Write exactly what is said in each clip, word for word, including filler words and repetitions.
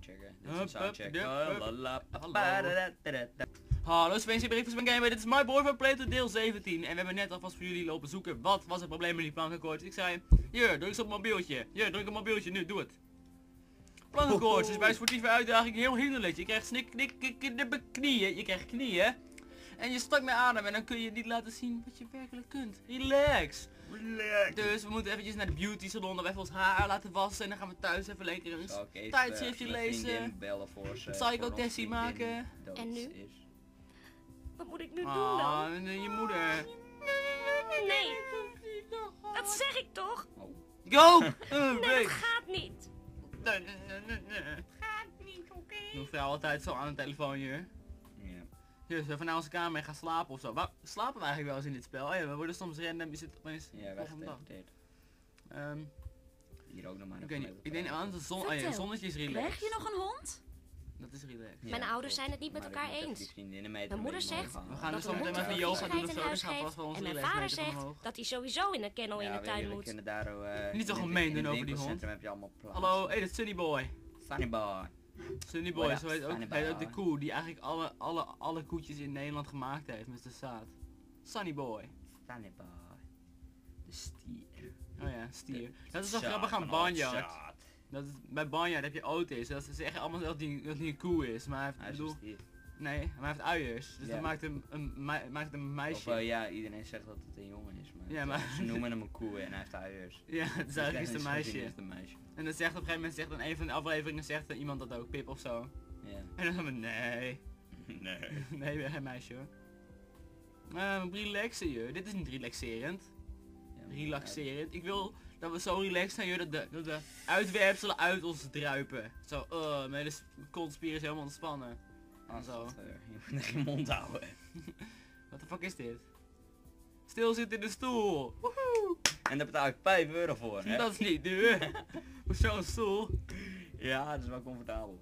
soundchecken. Dit is een soundcheck. Hallo Sven, ik ben Rick van Gamer. Dit is My Boy van Playto deel zeventien. En we hebben net alvast voor jullie lopen zoeken. Wat was het probleem met die plankenkoorts? Ik zei, hier, druk eens op mobieltje. Hier, druk op mobieltje, nu, doe het. Plankenkoorts is bij sportieve uitdaging heel hinderlijk. Je krijgt snik, knik, knik, knik, knieën. Je krijgt knieën. En je stak met adem en dan kun je niet laten zien wat je werkelijk kunt. Relax. Relax. Dus we moeten eventjes naar de beauty salon, dat we even ons haar laten wassen en dan gaan we thuis even lekker een Zal ik even, tijdschriftje eh, mijn lezen. vriendin bellen voor ze, Psychotestie voor ons vriendin maken. dood En nu? is. Wat moet ik nu doen Ah, dan? en je moeder. Nee, dat zeg ik toch? Oh. Go! Uh, Nee, break. dat gaat niet. Nee, nee, nee, nee, nee. Gaat niet, oké? Doe vrouw altijd zo aan de telefoon hier. Ja. Dus even naar onze kamer en gaan slapen ofzo. Waar slapen we eigenlijk wel eens in dit spel? Oh ja, we worden soms random, is het opeens Ja, volgende dag. weggeteleporteerd. Ehm, Hier ook nog maar ik weet niet, ik denk aan de zon, oh ja, Vertel, zonnetje is Krijg relaxed. je nog een hond? Dat is relaxed. Mijn ouders zijn het niet met elkaar eens. Mijn moeder zegt We gaan dus dat zo de meteen hond even yoga doen viezigheid of in zo, huis dus gaan we geeft. vast wel onze En mijn relaxmeter vader zegt omhoog. dat hij sowieso in een kennel in de tuin moet. Kunnen daar, uh, Niet zo in het- gemeen in het doen over die hond. winkelcentrum heb je allemaal plaats. Hallo, hey, dat is Sunny Boy. Sunny Boy. Sunny Boy, Hoi, zo heet ook, Sunny heet ook Boy. de koe die eigenlijk alle, alle, alle koetjes in Nederland gemaakt heeft met zijn zaad. Sunny Boy. Sunny Boy. De stier. Oh ja, stier. De Dat is zo zaad grappig aan van al het Barnyard. zaad. Dat is, bij Barnyard heb je Otis, dat ze zeggen allemaal dat hij dat hij een koe is, maar hij heeft, Hij is bedoel, een stier. nee, maar hij heeft uiers, dus Ja. dat maakt hem een, mei- maakt hem een Of meisje. uh, ja, iedereen zegt dat het een jongen is, maar, Ja, maar- ze noemen hem een koe en hij heeft uiers. Ja, het is Dus eigenlijk is het een technisch gezien meisje. is het een meisje. En dan zegt op een gegeven moment, zegt dan een van de afleveringen, zegt er iemand dat ook, Pip of zo. Ja. En dan gaan we, nee, Nee. nee, weer geen meisje hoor. Ehm, relaxen je, dit is niet relaxerend. Ja, maar- Relaxerend. Ik wil dat we zo relaxed zijn, joh, dat de, dat de uitwerpselen uit ons druipen. Zo, uh, mijn hele kontspier is helemaal ontspannen. Ah, Zo. zo. Je moet echt je mond houden. Wat de fuck is dit? Stil zit in de stoel. Woehoe. En daar betaal ik vijf euro voor, hè? Dat is niet duur. Voor zo'n stoel. Ja, dat is wel comfortabel.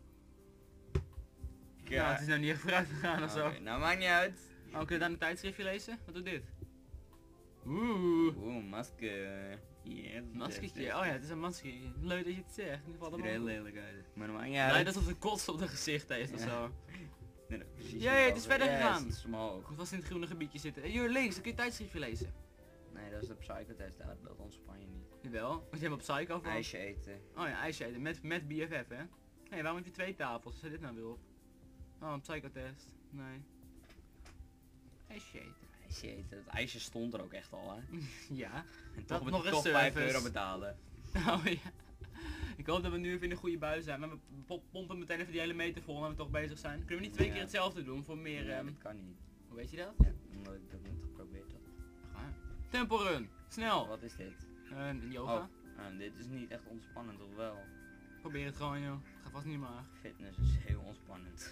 Ja, het is nou niet echt vooruit gegaan of zo. Oké, nou maakt niet uit. Oh, kun je dan een tijdschriftje lezen? Wat doet dit? Oeh. Oeh, masker. Yes, Maskertje. Oh ja, het is een maskertje. Leuk dat je het zegt. In ieder geval Het dat ziet er heel wel. lelijk uit. Maar dat maakt niet Nee, uit. dat is of de kots op de gezicht heeft of Ja. zo. Nee, dat- precies Jee, het is hetzelfde. verder Yes, gegaan. het is omhoog. Goed was in het groene gebiedje zitten. Hey, hier links, dan kun je een tijdschriftje lezen. Nee, dat is de psychotest, daar dat ontspan je niet. Jawel, want je hebt op Psycho van. IJsje eten. Oh ja, ijsje eten. Met, met B F F, hè? Hé, hey, waarom heb je twee tafels? Zet dit nou weer op? Oh, een psychotest. Nee. Ijsje eten. IJsje eten. Het ijsje stond er ook echt al, hè. Ja. En Dat toch moet nog je een toch vijf service. euro betalen. Oh ja. Ik hoop dat we nu even in een goede bui zijn. Maar we pop- pompen meteen even die hele meter vol en we toch bezig zijn. Kunnen we niet twee Ja. keer hetzelfde doen voor meer... Ja, ehm, dat kan niet. hoe weet je dat? Ja, omdat ik dat niet geprobeerd had. Ga. Tempo run. Snel. Wat is dit? Uh, yoga. Oh, nou, dit is niet echt ontspannend, of wel? Probeer het gewoon, joh. Ga vast niet maar. Fitness is heel ontspannend.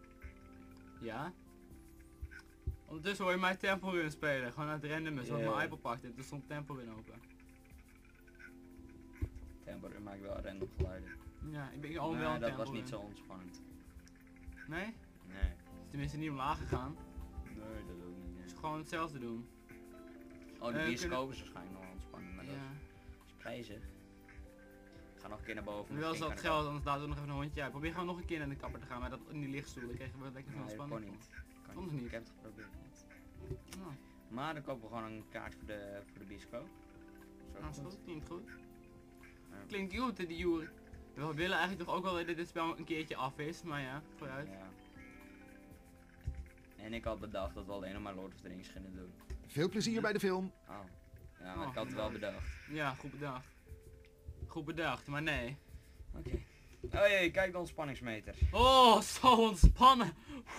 Ja. Ondertussen hoor je mij tempo run spelen. Gewoon uit randomen. Zoals Ja. mijn iPod pakte. Er stond tempo run open. Tempo maakt wel random geluiden. Ja, ik ben al Maar wel een dat tempo was niet run. zo ontspannend. Nee? Nee. Tenminste niet omlaag gegaan. Nee, dat ook niet. nee. Dus gewoon hetzelfde doen. Oh, de Eh, bioscoop kunnen- is waarschijnlijk nog ontspannend, maar dat Ja. is prijzig. Ik ga nog een keer naar boven. Nu wel misschien dat kan ik geld, anders laten we nog even een hondje uit. Probeer gewoon nog een keer naar de kapper te gaan, maar dat in die lichtstoel, dan kregen we lekker wel- veel Nee, dat spanning. kon niet. Kan Kon niet. het niet? Ik heb het geprobeerd niet. Oh, Maar dan kopen we gewoon een kaart voor de, voor de bioscoop. Zo nou, is goed. Klinkt goed. Ja. Klinkt goed, de Jury. We willen eigenlijk toch ook wel dat dit spel een keertje af is, maar ja, vooruit. Ja. En ik had bedacht dat we alleen nog maar Lord of the Rings gingen doen. Veel plezier bij de film. Oh. Ja, maar Oh, ik had het wel bedacht. Ja, goed bedacht. Goed bedacht, maar nee. Oké. Oh jee, kijk de ontspanningsmeter. Oh, zo ontspannen.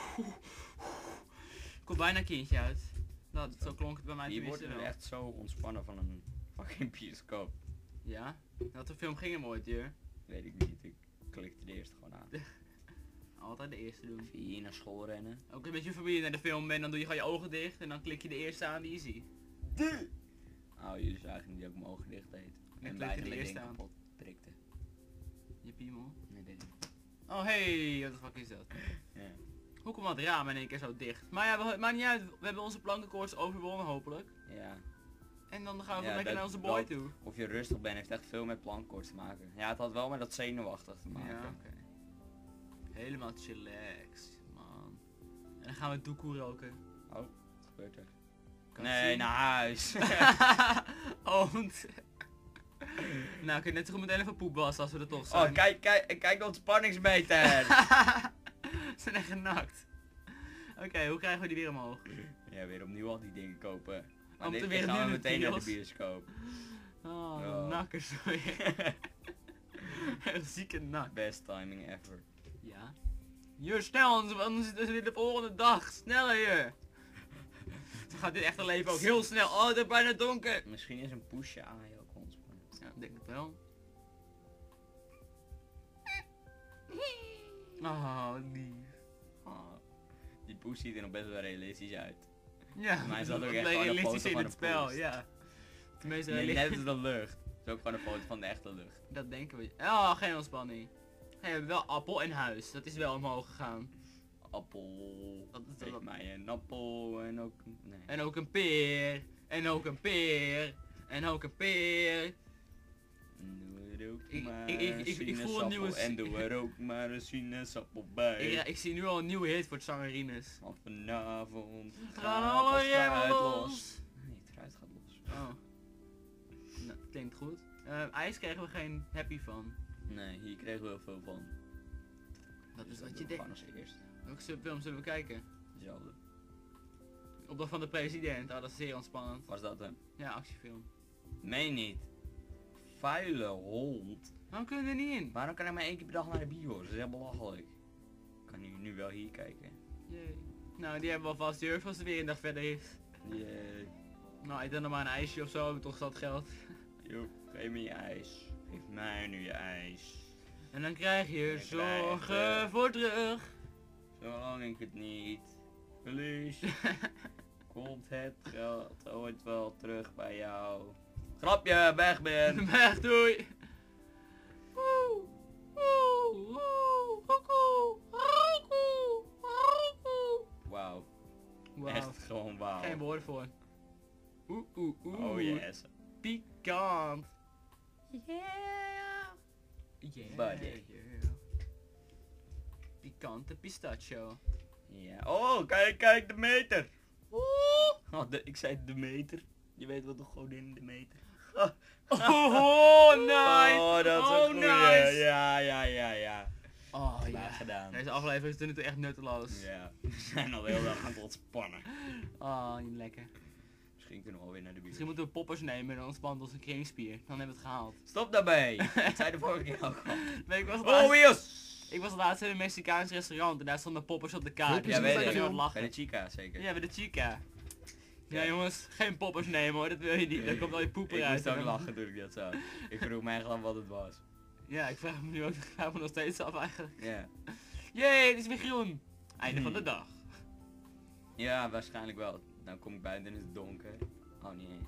Komt bijna een kindje uit. Dat, zo klonk het bij mij Je wordt tenminste nu wel. echt zo ontspannen van een fucking bioscoop. Ja? Dat de film ging hem ooit, hier. Weet ik niet, ik klikte de eerste gewoon aan. Altijd de eerste doen. Even hier naar school rennen. Ook een beetje familie naar de film bent, dan doe je gewoon je ogen dicht en dan klik je de eerste aan die je ziet. Oh, jullie zagen niet dat ik mijn ogen dicht deed. klikte En bijna de mijn eerste ding aan. kapot prikte. Je piemel. Nee, dit niet. Oh hey, wat de fuck is dat? Ja. Hoe komt dat raam in één keer zo dicht? Maar ja, we, het maakt niet uit. We hebben onze plankenkoorts overwonnen hopelijk. Ja. En dan gaan we Ja, lekker dat- naar onze boy dat- toe. Of je rustig bent heeft echt veel met plankkoorts te maken. Ja, het had wel met dat zenuwachtig te maken. Ja, oké. helemaal chillax, man. En dan gaan we doekoe roken. Oh, wat gebeurt er? Kan je Nee, zien? naar huis. Oh, nou, kun je net zo goed meteen even poep wassen als we er toch zijn. Oh, kijk, kijk, kijk de ontspanningsmeter. Ze zijn echt genakt. Oké, okay, hoe krijgen we die weer omhoog? Ja, weer opnieuw al die dingen kopen. Maar Om dit te keer weer gaan we nu de meteen naar de deals. bioscoop. Oh, de Oh. nakkers weer. Echt zieke nak. Best timing ever. Ja. Hier, snel, anders, anders is het weer de volgende dag. Sneller hier. Dan gaat dit echte leven ook heel snel. Oh, het is bijna donker. Misschien is een pushje aan je ook ontspannen. Ja, ik denk het wel. Oh, lief. Oh, die push ziet er nog best wel realistisch uit. Ja, Maar hij zat ook het echt lijkt gewoon een realistisch foto in van het een spel, poes. ja. Tenminste, Nee, hij net ligt- als de lucht. Het is ook gewoon een foto van de echte lucht. dat denken we. Oh, geen ontspanning. Hey, we hebben wel appel in huis. Dat is wel omhoog gegaan. Appel. Dat is Geef dat- mij een appel en ook... Nee. En ook een peer. En ook een peer. En ook een peer. Doe er ook Ik- maar ik- ik- een ik- ik voel een nieuwe sinaasappel s- En doe er ook maar een sinaasappel bij. Ik, ik zie nu al een nieuwe hit voor het zangerines. Want vanavond Gaan gaat alle het remmen fruit los. Nee, het fruit gaat los. Oh. Nou, klinkt goed. Uh, ijs kregen we geen happy van. Nee, hier kregen we heel veel van. Dat is Dus wat doen je we denkt. gewoon als eerst. Welke film zullen we kijken? Dezelfde. Opdracht van de president. Oh, dat is zeer ontspannend. Was dat hem? Ja, actiefilm. Meen niet. Vuile hond. Waarom kunnen we er niet in? Waarom kan ik maar één keer per dag naar de bios? Dat is echt belachelijk. Ik kan nu, nu wel hier kijken. Jee. Nou, die hebben we alvast durf als er weer een dag verder is. Jee. Nou, ik dan nog maar een ijsje of zo, hebben we toch zat geld. Joep, geef me je ijs. Geef mij nu je ijs. En dan krijg je Je zorgen krijgt, eh, voor terug. Zolang ik het niet verlies, komt het geld ooit wel terug bij jou. Grapje, weg ben. Weg, doei. Woe, woe, woe, roekoe, roekoe, roekoe. Wauw, Wauw. echt gewoon wauw. Geen woorden voor. Oeh, oeh, oeh. Oh yes. Pikant. Yeah. Yeah. Buddy. yeah. Pikante pistachio. Ja. Oh, kijk, kijk, de meter. Oeh. Oh, de, ik zei de meter. Je weet wat toch gewoon in de meter. Oh, nice. Oh, dat is Oh, een goeie. nice. Ja, ja, ja, ja. Oh, Klaar ja. gedaan. Deze aflevering is tot nu toe echt nutteloos. Ja, we zijn al heel erg aan het ontspannen. Oh, niet lekker. Misschien kunnen we alweer naar de buurt. Misschien moeten we poppers nemen en dan ontspannen ons een kringspier. Dan hebben we het gehaald. Stop daarbij. Ik zei de vorige keer ook al. Nee, ik was Oh, laatst, Wios! ik was laatst in een Mexicaans restaurant en daar stonden poppers op de kaart. Ja, Dus weet ik ik. was aan het Bij lachen. de chica zeker. Ja, bij de chica. Ja, Ja. jongens, geen poppers nemen hoor, dat wil je niet. Daar komt al je poep Ik eruit. moest ook En dan- lachen toen ik dat zag. Ik vroeg me echt af wat het was. Ja, ik vraag me nu ook ik vraag me nog steeds af eigenlijk. Ja. Jee, het is weer groen. Einde van de Hmm. dag. Ja, waarschijnlijk wel. Dan kom ik buiten en is het donker. Oh, niet eens.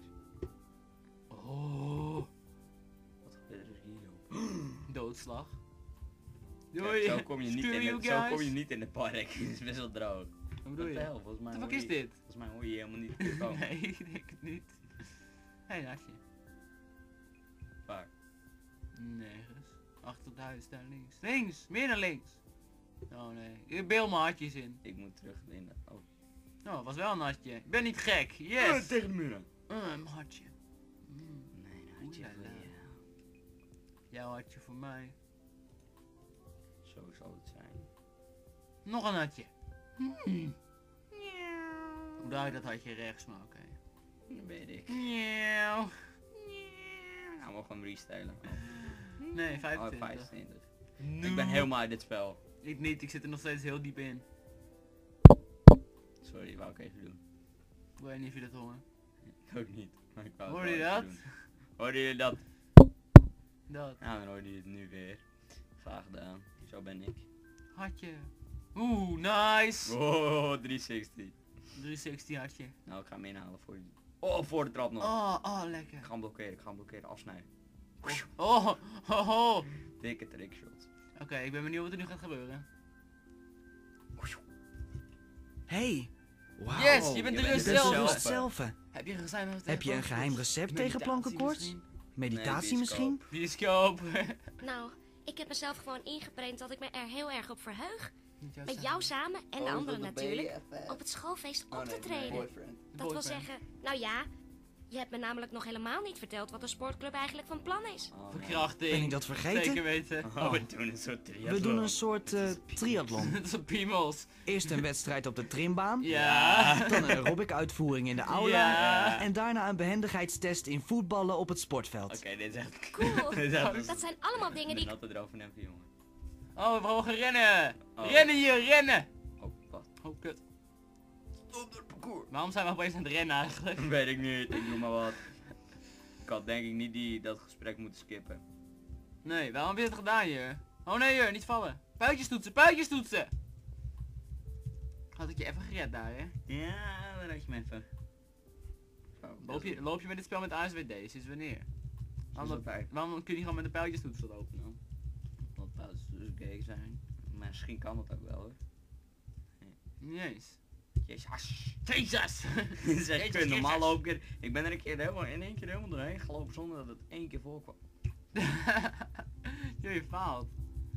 Oh, Wat gebeurt er hier? doodslag. Kijk, Doei. zo kom je niet Screw in you het, zo guys. kom je niet in het park. Het is best wel droog. Wat bedoel je? Wat de hel, volgens mij Wat de fuck hoor is je- dit? Volgens mij hoor je helemaal niet meer komen. Nee, ik denk het niet. Hé, hey, nachtje. Waar? Nergens. Achter het huis, daar links. Links! Meer naar links! Oh nee, ik beel mijn hartjes in. Ik moet terug in de... Oh. Oh, was wel een hartje. Ik ben niet gek, yes! tegen de muur. Uh, mijn hartje. Mm. Nee, nou had je Oeh, la, voor la. je. Jouw hartje voor mij. Zo zal het zijn. Nog een hartje. Mm. Hoe draai je dat hartje rechts, maar oké. Dat weet ik. Miauw. Gaan we gewoon restylen. Nee, Oh, vijfentwintig. vijfentwintig. No. Ik ben helemaal uit dit spel. Ik niet, ik zit er nog steeds heel diep in. Sorry, wou ik even doen. Ik weet niet of je dat hoort. Ik ook niet. Maar ik wou het Hoorde je wel even dat? doen. Hoorde je dat? Dat. Nou, dan hoorde je het nu weer. Graag gedaan. Zo ben ik. Hartje. Oeh, nice. Oh, driehonderdzestig. driehonderdzestig hartje. Nou, ik ga hem inhalen voor je. Oh, voor de trap nog. Oh, oh, lekker. Ik ga hem blokkeren, ik ga hem blokkeren, afsnijden. Oh, oh, oh. Dikke trickshot. Oké, ik ben benieuwd wat er nu gaat gebeuren. Hey, wauw. Yes, je bent je er bent weer er zelf. zelf. hetzelfde. Heb je een geheim recept Heb je een tegen geheim plankenkoorts? recept tegen plankenkoorts? misschien? Meditatie Nee, misschien? Bioscoop. Nou, ik heb mezelf gewoon ingeprent dat ik me er heel erg op verheug. Niet jouw Met samen. jou samen en Oh, de is anderen dat de natuurlijk. B F F? Op het schoolfeest Oh, op nee, te mijn treden. boyfriend. De Dat wil boyfriend. zeggen, nou ja, je hebt me namelijk nog helemaal niet verteld wat de sportclub eigenlijk van plan is. Oh, nee. Verkrachting. Ben ik dat vergeten? Zeker weten. Oh, we doen een soort triathlon. We doen een soort eh, triathlon. Dat is een piemels. Eerst een wedstrijd op de trimbaan. Ja. Dan een aerobic-uitvoering in de aula. Ja. En daarna een behendigheidstest in voetballen op het sportveld. Oké, dit is echt... Cool. dit is echt... Dat zijn allemaal dingen die ik... altijd erover nemen, jongen. Oh, we mogen rennen. Oh. Rennen hier, rennen. Oh, wat? Oh, kut. Op het parcours. Waarom zijn we opeens aan het rennen eigenlijk? Weet ik niet, ik doe maar wat. Ik had denk ik niet die, dat gesprek moeten skippen. Nee, waarom heb je het gedaan hier? Oh nee, hier, niet vallen. Puitjes toetsen, puitjes toetsen. Had ik je even gered daar, hè? Ja, dan had je me even. Zo, Loop je, loop je met dit spel met A S W D? Sinds wanneer? Waarom, Sinds vijf. waarom kun je gewoon met de pijltjes toetsen lopen dan? Want pauzes dus gay zijn. Maar misschien kan dat ook wel hoor. Niet eens. Jezus. Jezus! Zeg, ik Jezus, kun normaal Jezus. loop ik, ik ben er een keer helemaal in één keer helemaal doorheen gelopen zonder dat het één keer voorkwam. Yo, je faalt.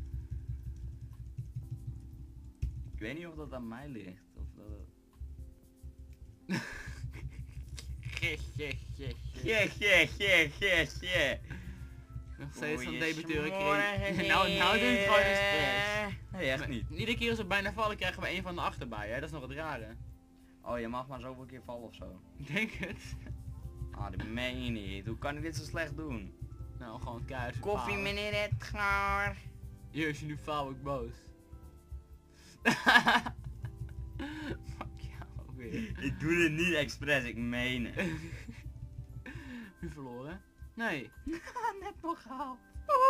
Ik weet niet of dat aan mij ligt. Of dat het... Geh, geh, geh, geh. Yeah, yeah, yeah, yeah, yeah. Nog steeds van Goeie debuteur smorgen. kreeg. Nou, nou doe je het gewoon expres. Nee, echt niet. Iedere keer als we bijna vallen krijgen we een van de achterbij, hè? Dat is nog het rare. Oh, je mag maar zoveel keer vallen of zo. Ik denk het. Ah, dat meen je niet. Hoe kan ik dit zo slecht doen? Nou, gewoon keihard Koffie falen. meneer Edgar. Hier, als je nu faalt, word ik boos. Fuck jou ook weer. Ik doe dit niet expres, ik meen het. Nu verloren? Nee. Net nog gehaald.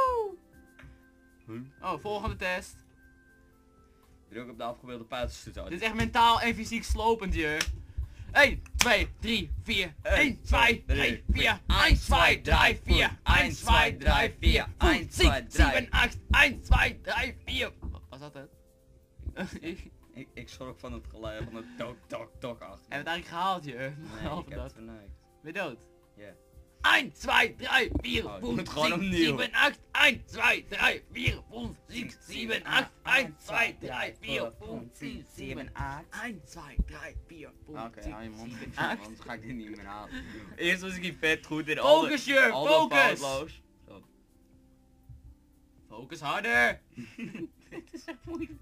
Huh? Oh, volgende test. Druk op de afgebeelde puitstoet. Dit is echt mentaal en fysiek slopend hier. een, twee, drie, vier. een, twee, drie, vier. een, twee, drie, vier. een, twee, drie, vier. een, zes, zeven, acht. een, twee, drie, vier. Wat was dat het? Ik, ik schrok van het geluid van het tok tok tok achter. Heb je het eigenlijk gehaald hier? Nee, Behalve ik heb dat. het verneukt. Ben je dood? Ja. een, twee, drie, vier, Oh, je vijf, moet gewoon zes, opnieuw. zeven, acht. een, twee, drie, vier, vijf, zes, zeven, acht. een, twee, drie, vier, vijf, zes, zeven, acht. een, twee, drie, vier, vijf, Oké, hou je mond zeven, dicht, acht. anders ga ik dit niet meer halen. Eerst was ik hier vet goed in Focus, Jur, al focus! foutloos. Zo. Focus harder! Dit is echt moeilijk.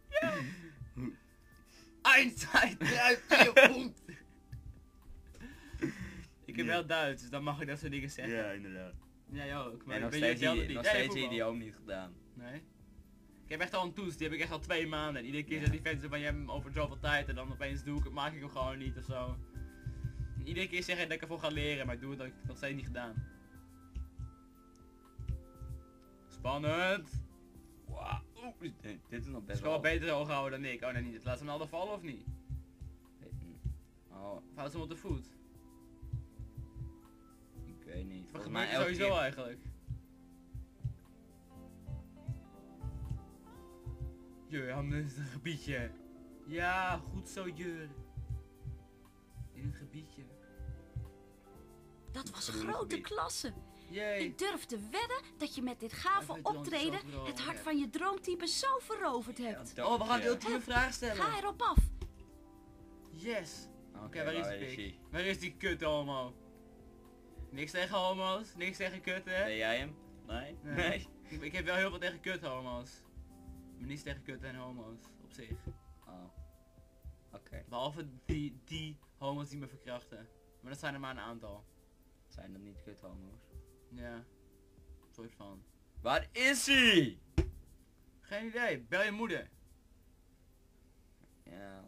een, twee, drie, vier, vijf. Ik heb Ja. wel Duits, dus dan mag ik dat soort dingen zeggen. Ja, inderdaad. Jij ook, maar En nog ben steeds, je die, nog Nee, steeds voetbal. idioom niet gedaan. Nee. Ik heb echt al een toets, die heb ik echt al twee maanden. En iedere keer zegt die vent zo van, je hebt hem over zoveel tijd en dan opeens doe ik het, maak ik hem gewoon niet of zo. En iedere keer zeg ik dat ik ervoor ga leren, maar ik doe het ook nog steeds niet gedaan. Spannend! Wauw. Oeh, dit, dit is nog Is best gewoon wel... beter hoog houden dan ik. Oh nee, niet. Laat ze hem al vallen of niet? Oh, Of houdt ze hem op de voet? ik weet niet. Wat Volgens gebeurt mij er elke sowieso keer... eigenlijk? Jur, handen in het gebiedje. Ja, goed zo Jur. In het gebiedje. Dat was Groene grote gebied. klasse. Jee. Ik durf te wedden dat je met dit Hij gave vindt ons optreden zo droog, het hart ja. van je droomtype zo veroverd hebt. Oh, we gaan de ultieme vraag stellen. Ga erop af. Yes. Oké, Oké, waar is waar die is pik? die? Waar is die kut homo? Niks tegen homo's, niks tegen kutten. Ben jij hem? Nee? Nee. Nee. Ik, ik heb wel heel veel tegen kut homo's. Maar niets tegen kutten en homo's, op zich. Oh. Oké. Behalve die, die homo's die me verkrachten. Maar dat zijn er maar een aantal. Zijn dat niet kut homo's? Ja. Soort van. Waar is hij? Geen idee, bel je moeder. Ja.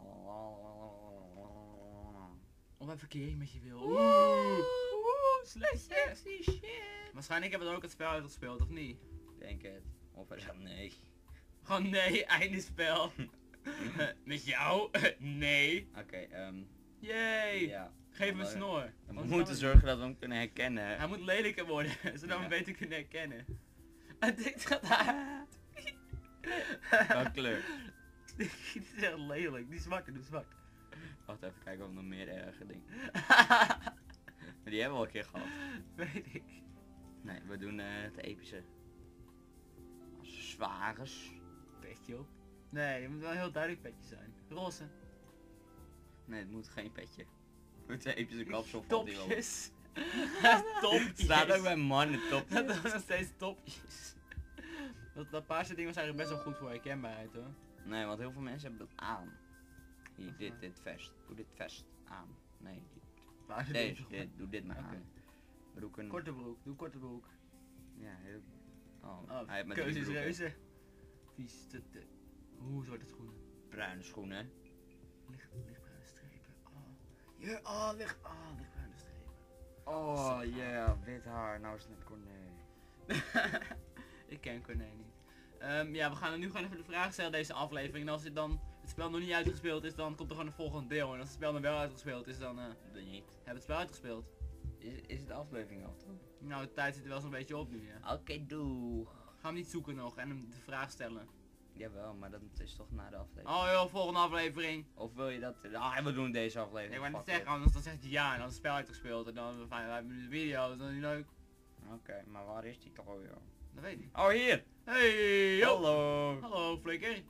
Of hij verkering met je wil. Oeh. Oeh, sexy shit. Waarschijnlijk hebben we ook het spel uitgespeeld, of niet? Denk het. Of hij zegt nee. Gewoon nee, einde spel. Met jou? Nee. Oké, ehm. Yay. ja. Geef hem een Maar- snor. We Anders moeten kan zorgen dat we hem kunnen herkennen. het- Hij moet lelijker worden, zodat we Ja. hem beter kunnen herkennen. En dit gaat uit. Welke kleur? Dit is echt lelijk. Die zwarte, die zwart. Wacht even kijken of we nog meer erge dingen. Maar die hebben we al een keer gehad. Weet ik. Nee, we doen eh, het epische. Als zwagers. Pestje op. Nee, het moet wel een heel duidelijk petje zijn. Roze. Nee, het moet geen petje. Het moet eventjes een kapsel van die wel. Topjes. Topjes. Staat ook bij mannen Dat topjes. is nog steeds topjes. Dat, dat paarse ding was eigenlijk best wel goed voor herkenbaarheid hoor. Nee, want heel veel mensen hebben dat aan. Hier, dit, dit vest. Doe dit vest aan. Nee, dit. Paarse Deze, ding. dit, doe dit maar Oké. aan. Broeken. Korte broek, doe korte broek. Ja, heel... Oh, Oh, hij heeft met keuze die is broeken. reuze. Vies. te- te- Oeh, zwarte schoenen. Bruine schoenen. Licht, lichtbruine strepen. Oh. Ja, oh, licht, oh, lichtbruine strepen. Oh ja, wit haar. Nou is het net Corné. Ik ken Corné niet. Ehm, ja, we gaan nu gewoon even de vraag stellen deze aflevering. En als het dan het spel nog niet uitgespeeld is, dan komt er gewoon een volgend deel. En als het spel dan wel uitgespeeld is, dan eh Dat niet. hebben we het spel uitgespeeld. Is, is het de aflevering al toch? Nou, de tijd zit er wel zo'n beetje op nu, ja. Oké, doe. Gaan we niet zoeken nog en hem de vraag stellen. Jawel, maar dat is toch na de aflevering. Oh joh, volgende aflevering. Of wil je dat... Ah, we doen deze aflevering. Ik wou niet Fuck zeggen, it. anders dan zegt hij ja en dan is het spel uitgespeeld. En dan vijf, vijf minuten video, dat is dan niet leuk. Oké, maar waar is die toch alweer? Dat weet ik niet. Oh, hier! Hey, yo. Hallo! Hallo, flikker.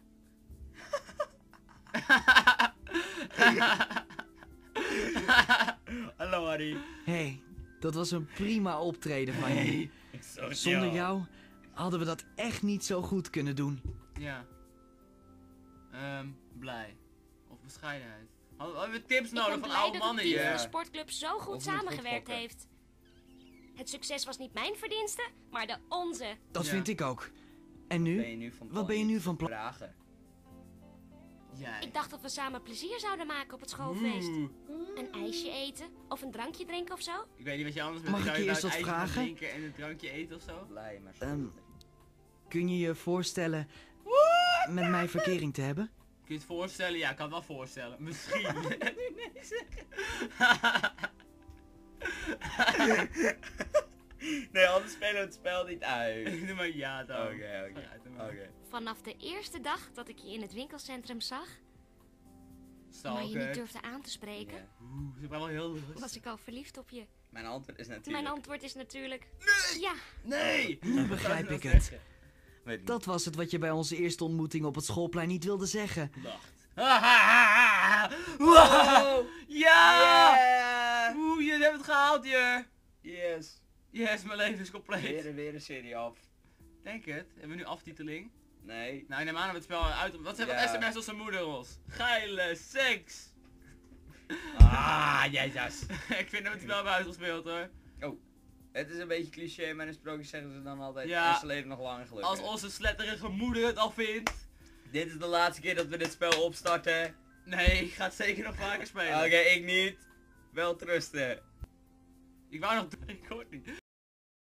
Hallo, Harry. Hey, dat was een prima optreden van je. Sorry, Zonder jou hadden we dat echt niet zo goed kunnen doen. Ja. Ehm, blij. Of bescheidenheid. Hadden hadden we tips Ik nodig ben van blij oude dat het mannen team hier. van de sportclub zo goed Of moet samengewerkt goed fokken. heeft. Het succes was niet mijn verdienste, maar de onze. Dat Ja. vind ik ook. En Ben nu? je nu van Wat plan ben je nu iets van plan? vragen? Jij. Ik dacht dat we samen plezier zouden maken op het schoolfeest. Oeh. Een ijsje eten of een drankje drinken of zo. Ik weet niet wat je anders met Mag ik zou je nou eerst het wat ijsje gaan vragen? drinken en een drankje eten of zo? Blij, maar Ehm, sorry. Kun je je voorstellen met mij verkering te hebben? Kun je het voorstellen? Ja, ik kan het wel voorstellen. Misschien. nee zeggen. Nee, anders spelen we het spel niet uit. Doe maar ja dan. Oké, oké. Vooruit dan maar. Oké. Vanaf de eerste dag dat ik je in het winkelcentrum zag, maar je niet Stalker. durfde aan te spreken, Ja. Oeh, ze zijn wel heel lustig. was ik al verliefd op je. Mijn antwoord is natuurlijk... Mijn antwoord is natuurlijk ja. Nee! Nu begrijp Wat ik zou het. ze nou Weet niet. Dat was het wat je bij onze eerste ontmoeting op het schoolplein niet wilde zeggen. Dacht. Wow! Ja! Yeah! Oeh, je hebt het gehaald hier. Yes! Yes, mijn leven is compleet. Weer, weer een serie af. Denk het. Hebben we nu aftiteling? Nee. Nou, ik neem aan dat we het spel uit... Wat zegt Ja. wat sms als zijn moeder ons? Geile seks! Ah, jezus. Ik vind dat we het spel hebben uitgespeeld hoor. Het is een beetje cliché, maar in sprookjes zeggen ze dan altijd, Ja. is ze leven nog lang en gelukkig. Als onze sletterige moeder het al vindt. Dit is de laatste keer dat we dit spel opstarten. Nee, ik ga het zeker nog vaker spelen. Oké, ik niet. Wel trusten. Ik wou nog... Ik hoor het niet.